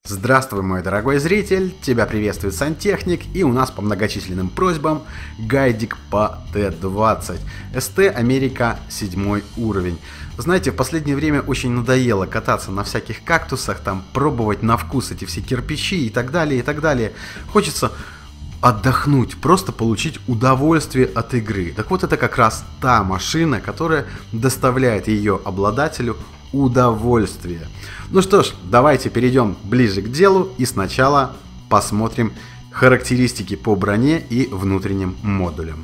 Здравствуй, мой дорогой зритель, тебя приветствует Сантехник, и у нас по многочисленным просьбам гайдик по Т-20 СТ Америка 7 уровень. Знаете, в последнее время очень надоело кататься на всяких кактусах, там пробовать на вкус эти все кирпичи и так далее, и так далее. Хочется отдохнуть, просто получить удовольствие от игры. Так вот, это как раз та машина, которая доставляет ее обладателю удовольствие. Ну что ж, давайте перейдем ближе к делу и сначала посмотрим характеристики по броне и внутренним модулям.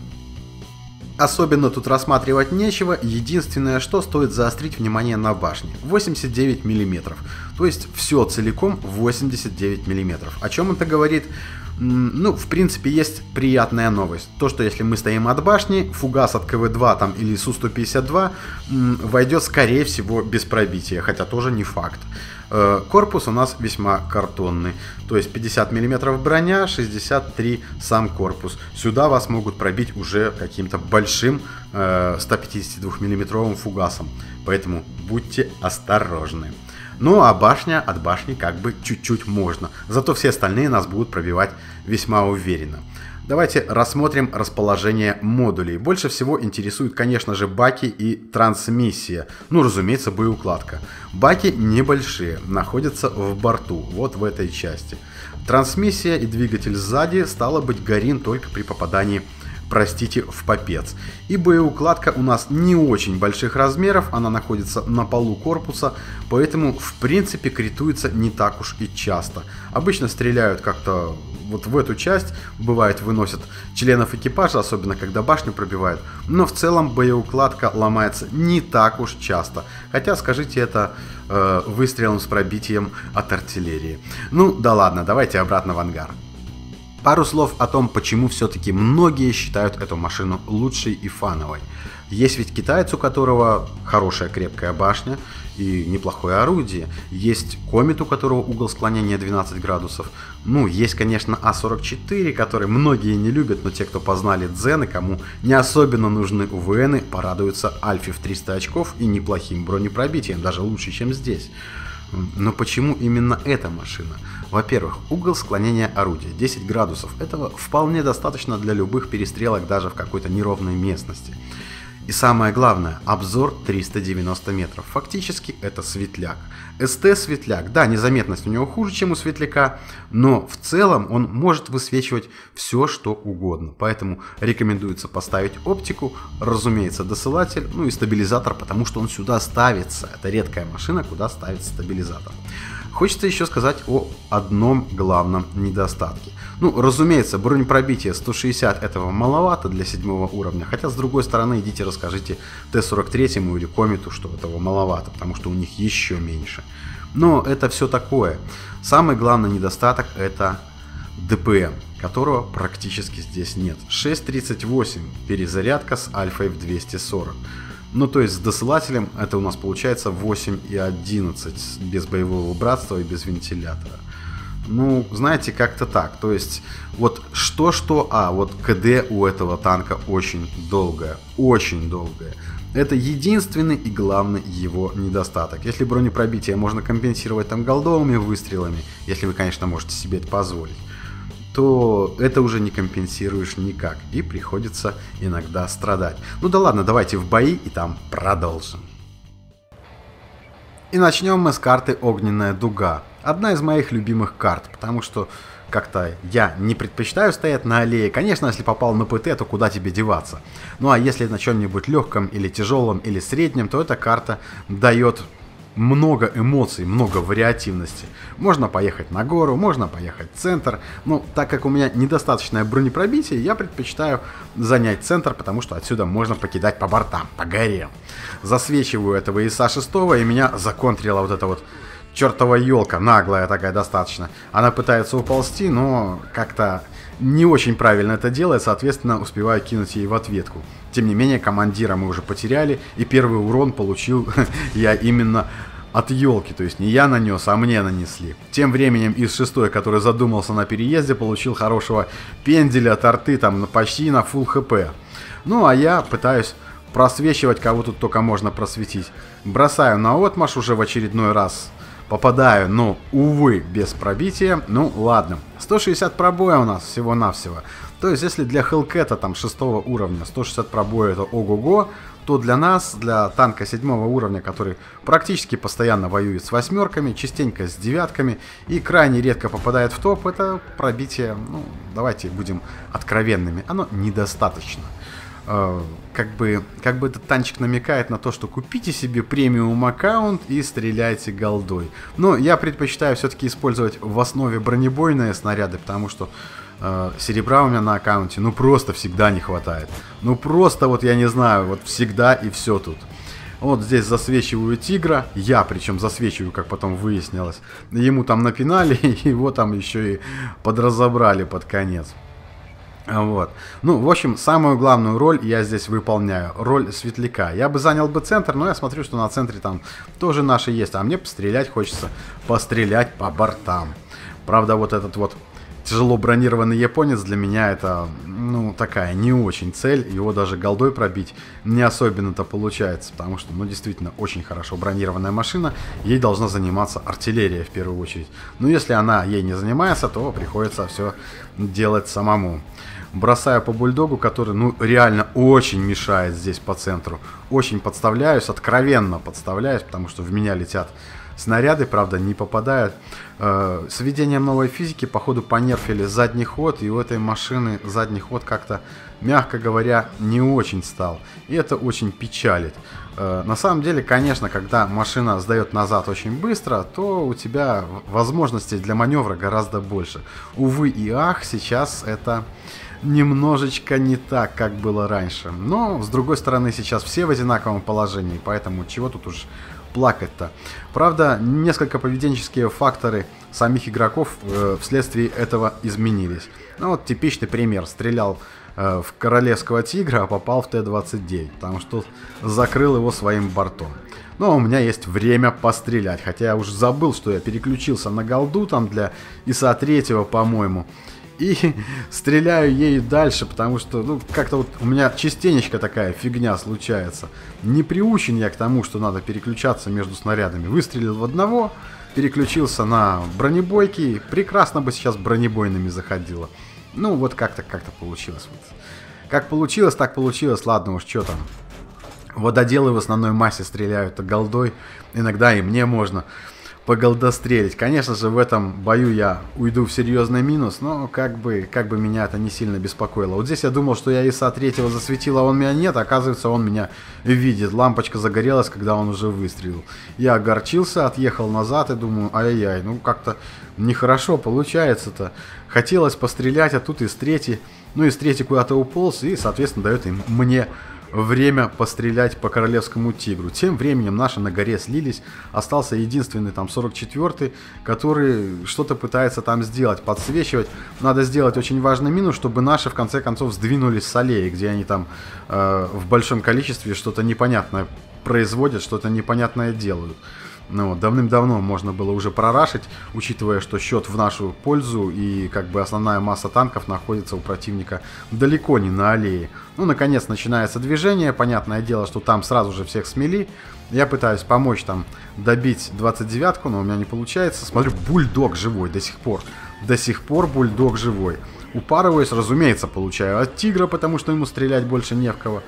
Особенно тут рассматривать нечего, единственное, что стоит заострить внимание на башне. 89 мм, то есть все целиком 89 мм. О чем это говорит? Ну, в принципе, есть приятная новость. То, что если мы стоим от башни, фугас от КВ-2 там, или Су-152 войдет, скорее всего, без пробития, хотя тоже не факт. Корпус у нас весьма картонный, то есть 50 мм броня, 63 сам корпус. Сюда вас могут пробить уже каким-то большим 152 мм фугасом, поэтому будьте осторожны. Ну а башня, от башни как бы чуть-чуть можно, зато все остальные нас будут пробивать весьма уверенно. Давайте рассмотрим расположение модулей. Больше всего интересуют, конечно же, баки и трансмиссия. Ну, разумеется, боеукладка. Баки небольшие, находятся в борту, вот в этой части. Трансмиссия и двигатель сзади, стало быть, горит только при попадании, простите, в попец. И боеукладка у нас не очень больших размеров, она находится на полу корпуса, поэтому в принципе критуется не так уж и часто. Обычно стреляют как-то вот в эту часть, бывает выносят членов экипажа, особенно когда башню пробивают, но в целом боеукладка ломается не так уж часто, хотя скажите это выстрелом с пробитием от артиллерии. Ну да ладно, давайте обратно в ангар. Пару слов о том, почему все-таки многие считают эту машину лучшей и фановой. Есть ведь китаец, у которого хорошая крепкая башня и неплохое орудие. Есть Комет, у которого угол склонения 12 градусов. Ну, есть, конечно, А-44, который многие не любят, но те, кто познали дзены, кому не особенно нужны УВНы, порадуются Альфе в 300 очков и неплохим бронепробитием, даже лучше, чем здесь. Но почему именно эта машина? Во-первых, угол склонения орудия 10 градусов. Этого вполне достаточно для любых перестрелок даже в какой-то неровной местности. И самое главное, обзор 390 метров. Фактически это светляк. СТ светляк. Да, незаметность у него хуже, чем у светляка, но в целом он может высвечивать все, что угодно. Поэтому рекомендуется поставить оптику, разумеется, досылатель, ну и стабилизатор, потому что он сюда ставится. Это редкая машина, куда ставится стабилизатор. Хочется еще сказать о одном главном недостатке. Ну, разумеется, бронепробитие 160 этого маловато для 7 уровня, хотя с другой стороны идите расскажите Т-43 или Комету, что этого маловато, потому что у них еще меньше. Но это все такое. Самый главный недостаток — это ДПМ, которого практически здесь нет. 6.38 перезарядка с альфой в 240. Ну, то есть с досылателем это у нас получается 8.11 без боевого братства и без вентилятора. Ну, знаете, как-то так. То есть, вот что-что, а вот КД у этого танка очень долгое. Очень долгое. Это единственный и главный его недостаток. Если бронепробитие можно компенсировать там голдовыми выстрелами, если вы, конечно, можете себе это позволить, то это уже не компенсируешь никак, и приходится иногда страдать. Ну да ладно, давайте в бои и там продолжим. И начнем мы с карты Огненная дуга. Одна из моих любимых карт, потому что как-то я не предпочитаю стоять на аллее. Конечно, если попал на ПТ, то куда тебе деваться? Ну а если на чем-нибудь легком или тяжелом или среднем, то эта карта дает много эмоций, много вариативности. Можно поехать на гору, можно поехать в центр. Но так как у меня недостаточное бронепробитие, я предпочитаю занять центр, потому что отсюда можно покидать по бортам, по горе. Засвечиваю этого ИСа-6, и меня законтрила вот эта вот чертова елка, наглая такая достаточно. Она пытается уползти, но как-то не очень правильно это делает, соответственно, успеваю кинуть ей в ответку. Тем не менее, командира мы уже потеряли, и первый урон получил я именно от елки, то есть не я нанес, а мне нанесли. Тем временем ИС-6, который задумался на переезде, получил хорошего пенделя от арты, там почти на фулл хп. Ну, а я пытаюсь просвечивать, кого тут только можно просветить. Бросаю на отмаш уже в очередной раз попадаю, но, увы, без пробития. Ну, ладно. 160 пробоя у нас всего-навсего. То есть, если для Hellcat там 6 уровня 160 пробоя это ого-го, то для нас, для танка 7 уровня, который практически постоянно воюет с восьмерками, частенько с девятками и крайне редко попадает в топ, это пробитие, ну, давайте будем откровенными, оно недостаточно. Как бы этот танчик намекает на то, что купите себе премиум аккаунт и стреляйте голдой. Но я предпочитаю все-таки использовать в основе бронебойные снаряды, потому что серебра у меня на аккаунте ну просто всегда не хватает. Ну просто вот я не знаю, вот всегда и все тут. Вот здесь засвечиваю тигра, я причем засвечиваю, как потом выяснилось. Ему там напинали, его там еще и подразобрали под конец. Вот. Ну, в общем, самую главную роль я здесь выполняю. Роль светляка. Я бы занял бы центр, но я смотрю, что на центре там тоже наши есть. А мне пострелять хочется. Пострелять по бортам. Правда, вот этот вот тяжело бронированный японец для меня это, ну, такая не очень цель. Его даже голдой пробить не особенно-то получается. Потому что, ну, действительно, очень хорошо бронированная машина. Ей должна заниматься артиллерия в первую очередь. Но если она ей не занимается, то приходится все делать самому. Бросаю по бульдогу, который, ну, реально очень мешает здесь по центру. Очень подставляюсь, откровенно подставляюсь, потому что в меня летят снаряды, правда, не попадают. С введением новой физики, походу, понерфили задний ход, и у этой машины задний ход как-то, мягко говоря, не очень стал. И это очень печалит. На самом деле, конечно, когда машина сдает назад очень быстро, то у тебя возможностей для маневра гораздо больше. Увы и ах, сейчас это немножечко не так, как было раньше. Но, с другой стороны, сейчас все в одинаковом положении, поэтому чего тут уж плакать-то. Правда, несколько поведенческие факторы самих игроков вследствие этого изменились. Ну вот типичный пример. Стрелял в королевского тигра, а попал в Т-29, потому что закрыл его своим бортом. Но у меня есть время пострелять, хотя я уже забыл, что я переключился на голду там для ИСа-3, по-моему. И стреляю ею дальше, потому что, ну, как-то вот у меня частенечко такая фигня случается. Не приучен я к тому, что надо переключаться между снарядами. Выстрелил в одного, переключился на бронебойки. Прекрасно бы сейчас бронебойными заходило. Ну, вот как-то получилось. Вот. Как получилось, так получилось. Ладно уж, что там. Вододелы в основной массе стреляют голдой. Иногда и мне можно поголдострелить. Конечно же, в этом бою я уйду в серьезный минус, но как бы меня это не сильно беспокоило. Вот здесь я думал, что я ИСа-3 засветил, а он меня нет. Оказывается, он меня видит. Лампочка загорелась, когда он уже выстрелил. Я огорчился, отъехал назад и думаю, ай-яй, ну как-то нехорошо получается-то. Хотелось пострелять, а тут ИС-3, ну ИС-3 куда-то уполз и, соответственно, дает им мне время пострелять по королевскому тигру. Тем временем наши на горе слились. Остался единственный там 44-й, который что-то пытается там сделать, подсвечивать. Надо сделать очень важный минус, чтобы наши в конце концов сдвинулись с аллеи, где они там в большом количестве что-то непонятное производят, что-то непонятное делают. Ну, давным-давно можно было уже прорашить, учитывая, что счет в нашу пользу и как бы основная масса танков находится у противника далеко не на аллее. Ну, наконец, начинается движение. Понятное дело, что там сразу же всех смели. Я пытаюсь помочь там добить 29-ку, но у меня не получается. Смотрю, бульдог живой до сих пор. До сих пор бульдог живой. Упарываюсь, разумеется, получаю от тигра, потому что ему стрелять больше не в кого.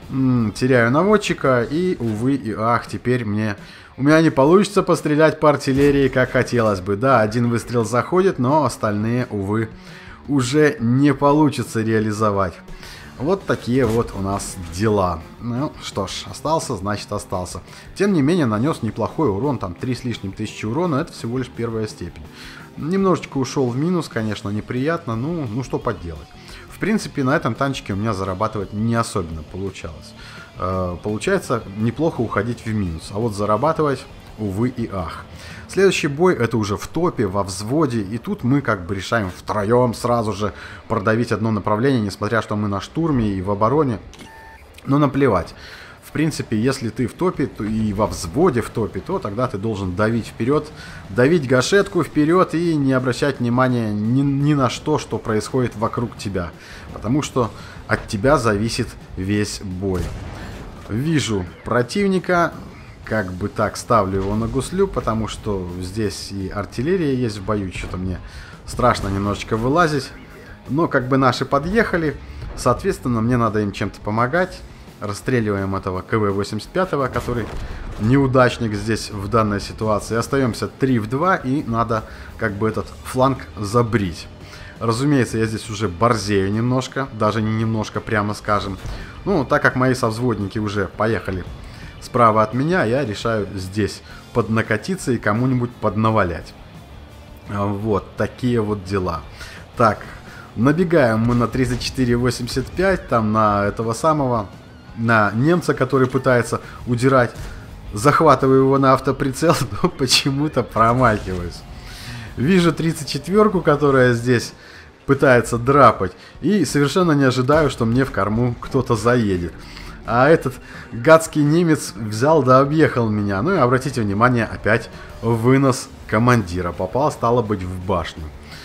Теряю наводчика и, увы и ах, теперь у меня не получится пострелять по артиллерии, как хотелось бы. Да, один выстрел заходит, но остальные, увы, уже не получится реализовать. Вот такие вот у нас дела. Ну, что ж, остался, значит остался. Тем не менее, нанес неплохой урон, там 3 с лишним тысячи урона, это всего лишь первая степень. Немножечко ушел в минус, конечно, неприятно, ну что поделать. В принципе, на этом танчике у меня зарабатывать не особенно получалось. Получается неплохо уходить в минус, а вот зарабатывать, увы и ах. Следующий бой это уже в топе, во взводе, и тут мы как бы решаем втроем сразу же продавить одно направление, несмотря что мы на штурме и в обороне. Но наплевать. В принципе, если ты в топе и во взводе в топе, то тогда ты должен давить вперед, давить гашетку вперед и не обращать внимания ни на что, что происходит вокруг тебя. Потому что от тебя зависит весь бой. Вижу противника, как бы так ставлю его на гуслю, потому что здесь и артиллерия есть в бою, что-то мне страшно немножечко вылазить. Но как бы наши подъехали, соответственно, мне надо им чем-то помогать. Расстреливаем этого КВ-85, который неудачник здесь в данной ситуации. Остаемся 3 в 2, и надо как бы этот фланг забрить. Разумеется, я здесь уже борзею немножко, даже не немножко, прямо скажем. Ну, так как мои совзводники уже поехали справа от меня, я решаю здесь поднакатиться и кому-нибудь поднавалять. Вот, такие вот дела. Так, набегаем мы на 34-85, там на этого самого, на немца, который пытается удирать. Захватываю его на автоприцел, но почему-то промахиваюсь. Вижу 34-ку, которая здесь пытается драпать, и совершенно не ожидаю, что мне в корму кто-то заедет. А этот гадский немец взял да объехал меня. Ну и обратите внимание, опять вынос командира. Попал, стало быть, в башню.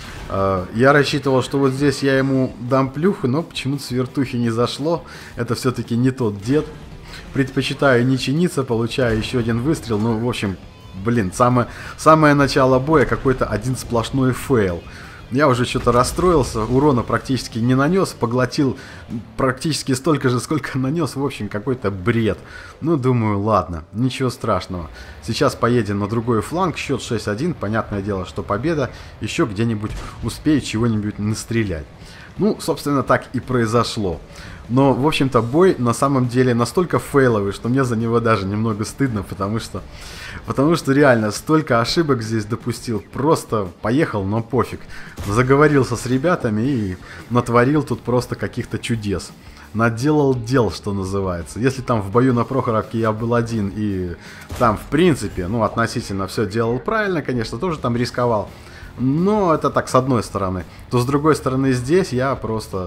Я рассчитывал, что вот здесь я ему дам плюху, но почему-то с вертухи не зашло. Это все-таки не тот дед. Предпочитаю не чиниться, получаю еще один выстрел. Ну, в общем, блин, самое начало боя какой-то один сплошной фейл. Я уже что-то расстроился, урона практически не нанес, поглотил практически столько же, сколько нанес. В общем, какой-то бред. Ну, думаю, ладно, ничего страшного. Сейчас поедем на другой фланг, счет 6-1. Понятное дело, что победа. Еще где-нибудь успею чего-нибудь настрелять. Ну, собственно, так и произошло. Но, в общем-то, бой на самом деле настолько фейловый, что мне за него даже немного стыдно, потому что реально столько ошибок здесь допустил. Просто поехал, но пофиг. Заговорился с ребятами и натворил тут просто каких-то чудес. Наделал дел, что называется. Если там в бою на Прохоровке я был один и там, в принципе, ну, относительно все делал правильно, конечно, тоже там рисковал. Но это так, с одной стороны. То с другой стороны, здесь я просто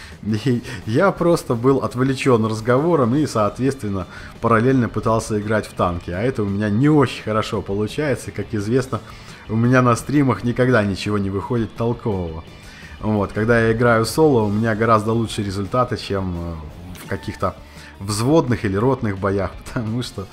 был отвлечен разговором и, соответственно, параллельно пытался играть в танки. А это у меня не очень хорошо получается. Как известно, у меня на стримах никогда ничего не выходит толкового. Вот, когда я играю соло, у меня гораздо лучше результаты, чем в каких-то взводных или ротных боях. Потому что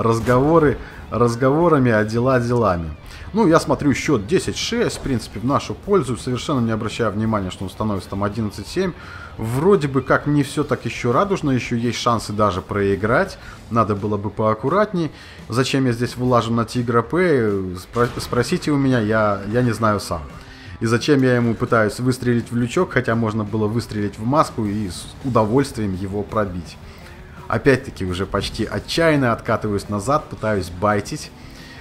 разговорами, а дела делами. Ну, я смотрю, счет 10-6, в принципе, в нашу пользу. Совершенно не обращаю внимания, что он становится там 11-7. Вроде бы как не все так еще радужно, еще есть шансы даже проиграть. Надо было бы поаккуратней. Зачем я здесь вылажу на Тигра П? Спросите у меня, я не знаю сам. И зачем я ему пытаюсь выстрелить в лючок, хотя можно было выстрелить в маску и с удовольствием его пробить. Опять-таки уже почти отчаянно откатываюсь назад, пытаюсь байтить.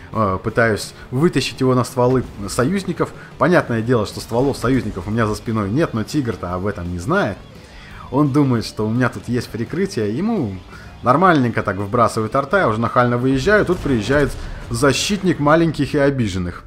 Пытаюсь вытащить его на стволы союзников. Понятное дело, что стволов союзников у меня за спиной нет, но Тигр-то об этом не знает. Он думает, что у меня тут есть прикрытие. Ему нормальненько так вбрасывают арта, я уже нахально выезжаю. Тут приезжает защитник маленьких и обиженных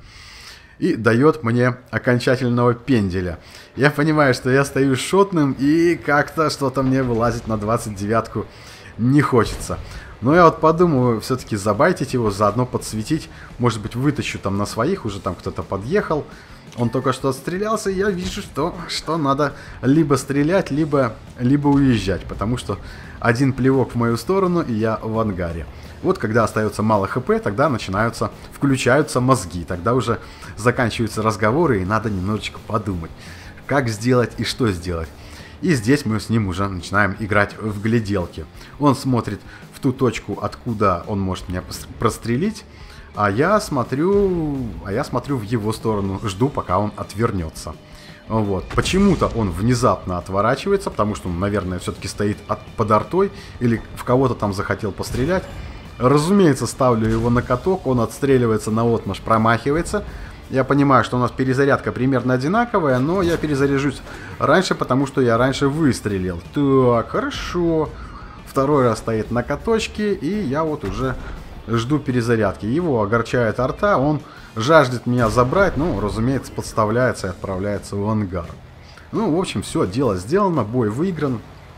и дает мне окончательного пенделя. Я понимаю, что я стою шотным, и как-то что-то мне вылазить на 29-ку не хочется. Но я вот подумаю, все-таки забайтить его, заодно подсветить. Может быть, вытащу там на своих, уже там кто-то подъехал. Он только что отстрелялся, и я вижу, что надо либо стрелять, либо уезжать. Потому что один плевок в мою сторону, и я в ангаре. Вот когда остается мало хп, тогда включаются мозги. Тогда уже заканчиваются разговоры, и надо немножечко подумать, как сделать и что сделать. И здесь мы с ним уже начинаем играть в гляделки. Он смотрит в ту точку, откуда он может меня прострелить, а я смотрю в его сторону, жду, пока он отвернется. Вот. Почему-то он внезапно отворачивается, потому что он, наверное, все-таки стоит под артой или в кого-то там захотел пострелять. Разумеется, ставлю его на каток, он отстреливается наотмашь, промахивается. Я понимаю, что у нас перезарядка примерно одинаковая, но я перезаряжусь раньше, потому что я раньше выстрелил. Так, хорошо. Второй раз стоит на каточке, и я вот уже жду перезарядки. Его огорчает арта, он жаждет меня забрать, ну, разумеется, подставляется и отправляется в ангар. Ну, в общем, все, дело сделано, бой выигран.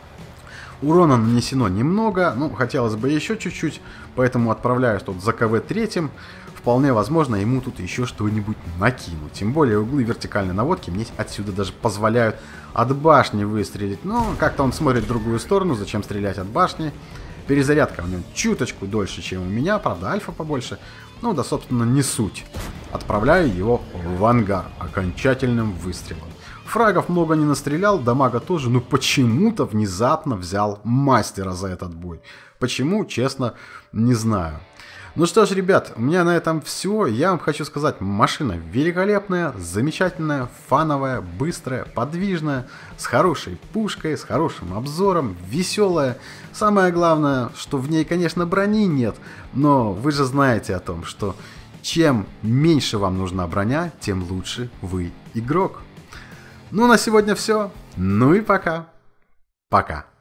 Урона нанесено немного, ну, хотелось бы еще чуть-чуть, поэтому отправляюсь тут за КВ-3. Вполне возможно, ему тут еще что-нибудь накинуть. Тем более углы вертикальной наводки мне отсюда даже позволяют от башни выстрелить. Но как-то он смотрит в другую сторону, зачем стрелять от башни. Перезарядка у него чуточку дольше, чем у меня, правда, альфа побольше. Ну да, собственно, не суть. Отправляю его в ангар окончательным выстрелом. Фрагов много не настрелял, дамага тоже, но почему-то внезапно взял мастера за этот бой. Почему, честно, не знаю. Ну что ж, ребят, у меня на этом все. Я вам хочу сказать, машина великолепная, замечательная, фановая, быстрая, подвижная, с хорошей пушкой, с хорошим обзором, веселая. Самое главное, что в ней, конечно, брони нет, но вы же знаете о том, что чем меньше вам нужна броня, тем лучше вы игрок. Ну, на сегодня все. Ну и пока. Пока.